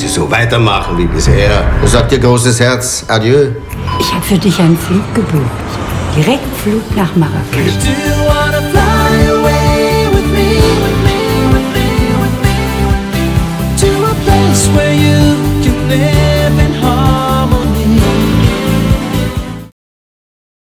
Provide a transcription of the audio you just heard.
Sie so weitermachen wie bisher, dann sagt Ihr großes Herz Adieu. Ich habe für dich einen Flug gebucht. Direktflug nach Marrakesch.